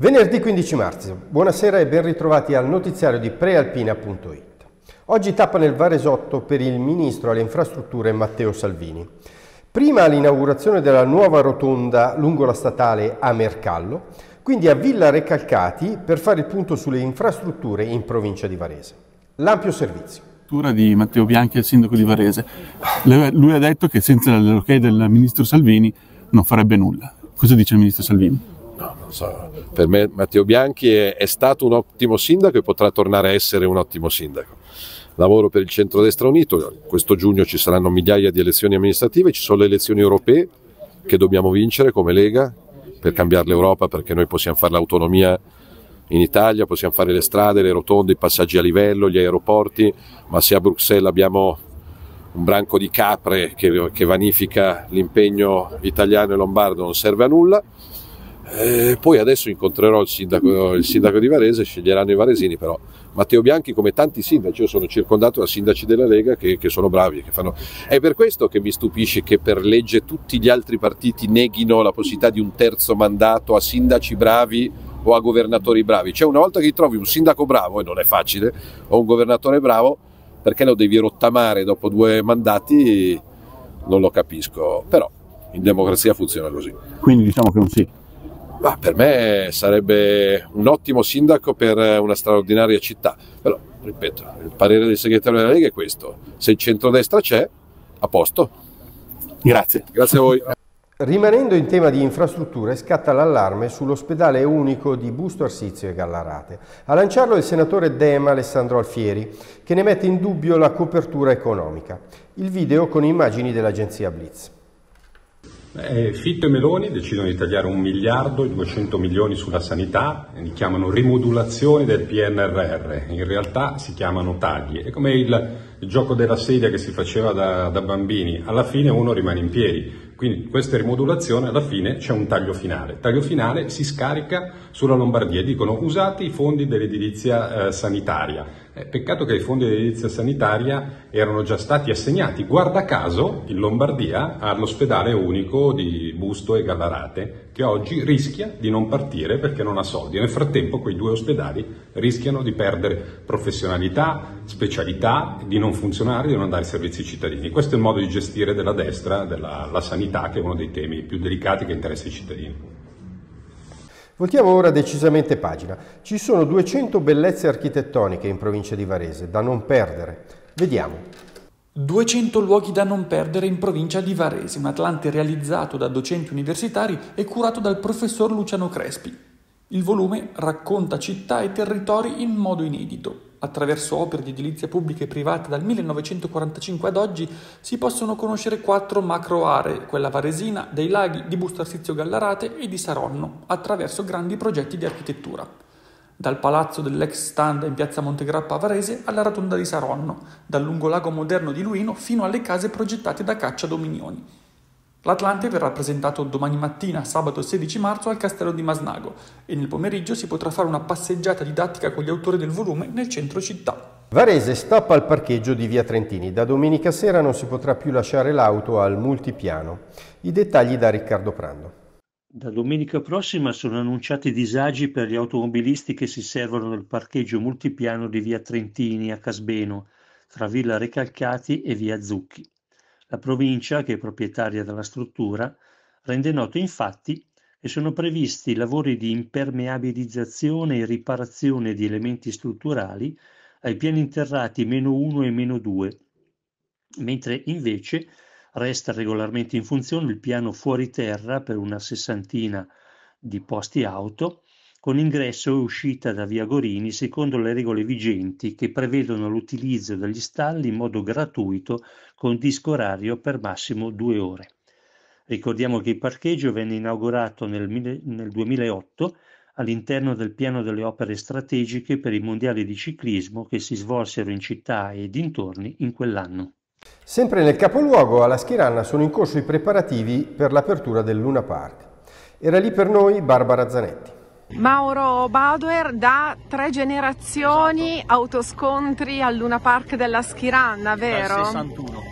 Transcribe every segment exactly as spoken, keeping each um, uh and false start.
Venerdì quindici marzo, buonasera e ben ritrovati al notiziario di prealpina punto it. Oggi tappa nel Varesotto per il ministro alle infrastrutture Matteo Salvini. Prima l'inaugurazione della nuova rotonda lungo la statale a Mercallo, quindi a Villa Recalcati per fare il punto sulle infrastrutture in provincia di Varese. L'ampio servizio. Di Matteo Bianchi, il sindaco di Varese. Lui ha detto che senza l'ok del ministro Salvini non farebbe nulla. Cosa dice il ministro Salvini? No, non so. Per me Matteo Bianchi è, è stato un ottimo sindaco e potrà tornare a essere un ottimo sindaco. Lavoro per il centrodestra unito, questo giugno ci saranno migliaia di elezioni amministrative, ci sono le elezioni europee che dobbiamo vincere come Lega per cambiare l'Europa, perché noi possiamo fare l'autonomia in Italia, possiamo fare le strade, le rotonde, i passaggi a livello, gli aeroporti, ma se a Bruxelles abbiamo un branco di capre che, che vanifica l'impegno italiano e lombardo non serve a nulla. Eh, poi adesso incontrerò il sindaco, il sindaco di Varese, sceglieranno i varesini, però Matteo Bianchi, come tanti sindaci, io sono circondato da sindaci della Lega che, che sono bravi, che fanno... È per questo che mi stupisce che per legge tutti gli altri partiti neghino la possibilità di un terzo mandato a sindaci bravi o a governatori bravi. Cioè, una volta che trovi un sindaco bravo, e non è facile, o un governatore bravo, perché lo devi rottamare dopo due mandati? Non lo capisco, però in democrazia funziona così. Quindi diciamo che un sì. Ma per me sarebbe un ottimo sindaco per una straordinaria città, però ripeto, il parere del segretario della Lega è questo: se il centrodestra c'è, a posto. Grazie. Grazie a voi. Rimanendo in tema di infrastrutture, scatta l'allarme sull'ospedale unico di Busto Arsizio e Gallarate. A lanciarlo il senatore Dem Alessandro Alfieri, che ne mette in dubbio la copertura economica. Il video con immagini dell'agenzia Blitz. Eh, Fitto e Meloni decidono di tagliare un miliardo e duecento milioni sulla sanità, li chiamano rimodulazione del P N R R, in realtà si chiamano tagli. È come il, il gioco della sedia che si faceva da, da bambini, alla fine uno rimane in piedi. Quindi questa rimodulazione, alla fine c'è un taglio finale. Il taglio finale si scarica sulla Lombardia, dicono usate i fondi dell'edilizia eh, sanitaria. Eh, peccato che i fondi dell'edilizia sanitaria erano già stati assegnati, guarda caso, in Lombardia all'ospedale unico di Busto e Gallarate, che oggi rischia di non partire perché non ha soldi. Nel frattempo quei due ospedali rischiano di perdere professionalità, specialità, di non funzionare, di non dare servizi ai cittadini. Questo è il modo di gestire della destra della la sanità, che è uno dei temi più delicati che interessa i cittadini. Voltiamo ora decisamente pagina. Ci sono duecento bellezze architettoniche in provincia di Varese, da non perdere. Vediamo. duecento luoghi da non perdere in provincia di Varese, un Atlante realizzato da docenti universitari e curato dal professor Luciano Crespi. Il volume racconta città e territori in modo inedito. Attraverso opere di edilizia pubblica e privata dal millenovecentoquarantacinque ad oggi si possono conoscere quattro macro aree, quella varesina, dei laghi, di Busto Arsizio Gallarate e di Saronno, attraverso grandi progetti di architettura. Dal palazzo dell'ex Standa in piazza Montegrappa a Varese alla rotonda di Saronno, dal lungolago moderno di Luino fino alle case progettate da Caccia Dominioni. L'Atlante verrà presentato domani mattina, sabato sedici marzo, al Castello di Masnago e nel pomeriggio si potrà fare una passeggiata didattica con gli autori del volume nel centro città. Varese stoppa al parcheggio di Via Trentini. Da domenica sera non si potrà più lasciare l'auto al multipiano. I dettagli da Riccardo Prando. Da domenica prossima sono annunciati disagi per gli automobilisti che si servono del parcheggio multipiano di Via Trentini a Casbeno, tra Villa Recalcati e Via Zucchi. La provincia, che è proprietaria della struttura, rende noto infatti che sono previsti lavori di impermeabilizzazione e riparazione di elementi strutturali ai piani interrati meno uno e meno due, mentre invece resta regolarmente in funzione il piano fuori terra per una sessantina di posti auto, con ingresso e uscita da Via Gorini secondo le regole vigenti che prevedono l'utilizzo degli stalli in modo gratuito con disco orario per massimo due ore. Ricordiamo che il parcheggio venne inaugurato nel, nel duemilaotto all'interno del piano delle opere strategiche per i mondiali di ciclismo che si svolsero in città e dintorni in quell'anno. Sempre nel capoluogo, alla Schiranna, sono in corso i preparativi per l'apertura del Luna Park. Era lì per noi Barbara Zanetti. Mauro Bauer, da tre generazioni, esatto. Autoscontri al Luna Park della Schiranna, vero? Dal sessantuno,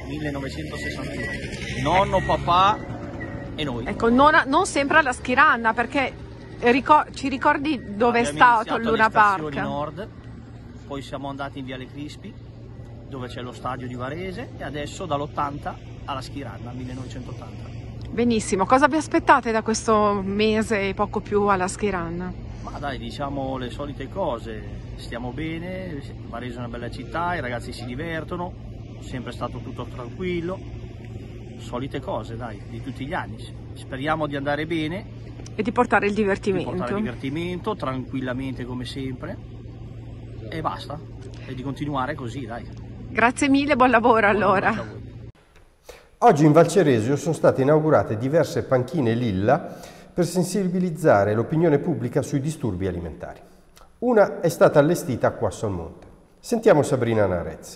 millenovecentosessantuno. Nonno, papà e noi. Ecco, non, non sempre alla Schiranna, perché Ricor- ci ricordi dove è stato il Luna Park? Nord, poi siamo andati in Viale Crispi, dove c'è lo stadio di Varese, e adesso dall'ottanta alla Schiranda, millenovecentottanta. Benissimo, cosa vi aspettate da questo mese e poco più alla Schiranda? Ma dai, diciamo le solite cose, stiamo bene, Varese è una bella città, i ragazzi si divertono, sempre stato tutto tranquillo, solite cose dai, di tutti gli anni, speriamo di andare bene. E di portare il divertimento. Di portare il divertimento, tranquillamente come sempre, e basta, e di continuare così dai. Grazie mille, buon lavoro allora. Buon lavoro a voi. Oggi in Val Ceresio sono state inaugurate diverse panchine Lilla per sensibilizzare l'opinione pubblica sui disturbi alimentari. Una è stata allestita a Quasso al Monte. Sentiamo Sabrina Narezzi.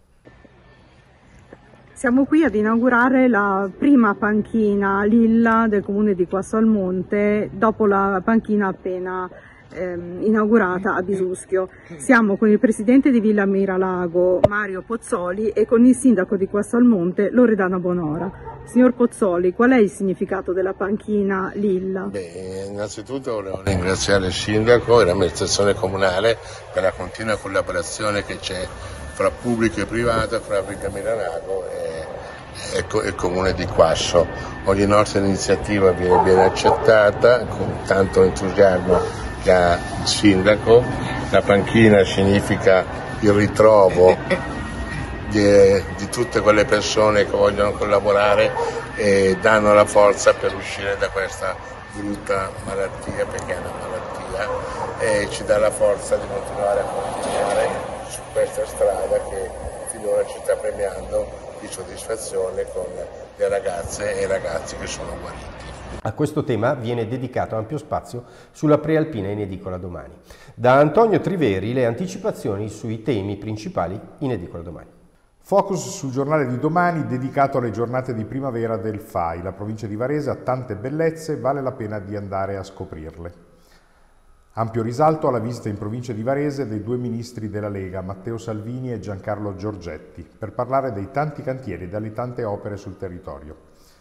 Siamo qui ad inaugurare la prima panchina Lilla del comune di Quasso al Monte dopo la panchina appena ehm, inaugurata a Bisuschio. Siamo con il presidente di Villa Miralago Mario Pozzoli e con il sindaco di Quasso al Monte Loredana Bonora. Signor Pozzoli, qual è il significato della panchina Lilla? Beh, innanzitutto volevo ringraziare il sindaco e l'amministrazione comunale per la continua collaborazione che c'è fra pubblico e privato, fra Villa Miralago e, e il comune di Quasso. Ogni nostra iniziativa viene, viene accettata con tanto entusiasmo da il sindaco. La panchina significa il ritrovo di, di tutte quelle persone che vogliono collaborare e danno la forza per uscire da questa brutta malattia, perché è una malattia, e ci dà la forza di continuare a continuare su questa strada che finora ci sta premiando di soddisfazione con le ragazze e i ragazzi che sono guariti. A questo tema viene dedicato ampio spazio sulla prealpina in edicola domani. Da Antonio Triveri le anticipazioni sui temi principali in edicola domani. Focus sul giornale di domani dedicato alle giornate di primavera del F A I. La provincia di Varese ha tante bellezze, vale la pena di andare a scoprirle. Ampio risalto alla visita in provincia di Varese dei due ministri della Lega, Matteo Salvini e Giancarlo Giorgetti, per parlare dei tanti cantieri e delle tante opere sul territorio.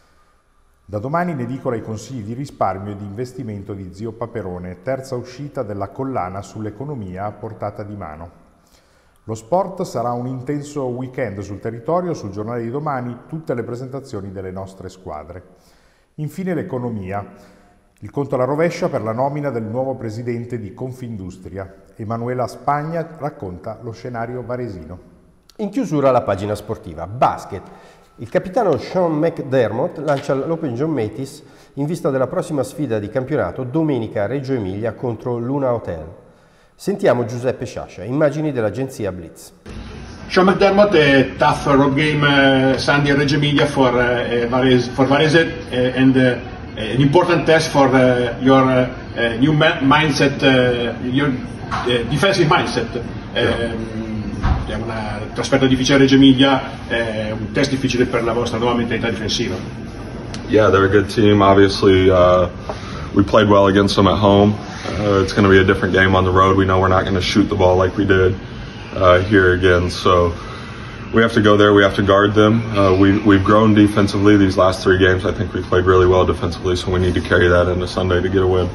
Da domani in edicola i consigli di risparmio e di investimento di Zio Paperone, terza uscita della collana sull'economia a portata di mano. Lo sport sarà un intenso weekend sul territorio, sul giornale di domani tutte le presentazioni delle nostre squadre. Infine l'economia. Il conto alla rovescia per la nomina del nuovo presidente di Confindustria. Emanuela Spagna racconta lo scenario varesino. In chiusura la pagina sportiva. Basket. Il capitano Sean McDermott lancia l'Open John Mattis in vista della prossima sfida di campionato domenica a Reggio Emilia contro Luna Hotel. Sentiamo Giuseppe Sciascia, immagini dell'agenzia Blitz. Sean McDermott, a tough road game uh, Sunday at Reggio Emilia for, uh, Varese, for Varese uh, and uh, an important test for uh, your uh, uh, new mindset, uh, your uh, defensive mindset. Yeah. È una trasferta difficile a Reggio Emilia, è un test difficile per la vostra nuova mentalità difensiva. Yeah, they're a good team. Obviously, uh, we played well against them at home. Uh, it's going to be a different game on the road. We know we're not going to shoot the ball like we did uh, here again. So we have to go there. We have to guard them. Uh, we, we've grown defensively these last three games. I think we played really well defensively, so we need to carry that into Sunday to get a win.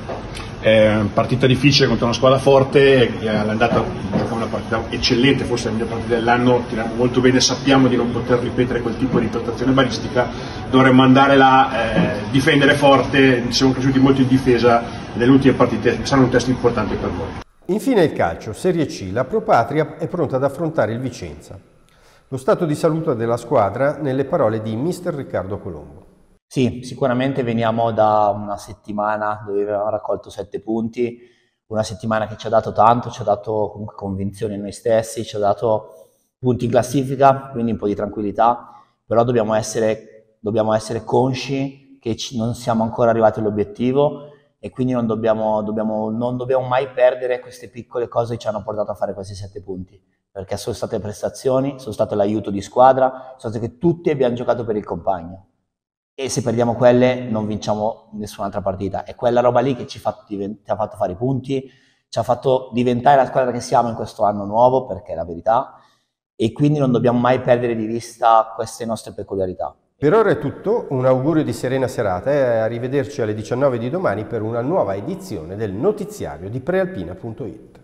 È una partita difficile contro una squadra forte, è andata una partita eccellente, forse la miglior partita dell'anno, tiriamo molto bene, sappiamo di non poter ripetere quel tipo di prestazione balistica, dovremmo andare là, eh, difendere forte, siamo cresciuti molto in difesa, nelle ultime partite sarà un test importante per noi. Infine il calcio, Serie C, la Pro Patria è pronta ad affrontare il Vicenza. Lo stato di salute della squadra nelle parole di mister Riccardo Colombo. Sì, sicuramente veniamo da una settimana dove avevamo raccolto sette punti, una settimana che ci ha dato tanto, ci ha dato comunque convinzione in noi stessi, ci ha dato punti in classifica, quindi un po' di tranquillità, però dobbiamo essere, dobbiamo essere consci che ci, non siamo ancora arrivati all'obiettivo e quindi non dobbiamo, dobbiamo, non dobbiamo mai perdere queste piccole cose che ci hanno portato a fare questi sette punti, perché sono state prestazioni, sono state l'aiuto di squadra, sono state che tutti abbiamo giocato per il compagno. E se perdiamo quelle non vinciamo nessun'altra partita. È quella roba lì che ci, fatto ci ha fatto fare i punti, ci ha fatto diventare la squadra che siamo in questo anno nuovo, perché è la verità, e quindi non dobbiamo mai perdere di vista queste nostre peculiarità. Per ora è tutto, un augurio di serena serata e arrivederci alle diciannove di domani per una nuova edizione del notiziario di prealpina punto it.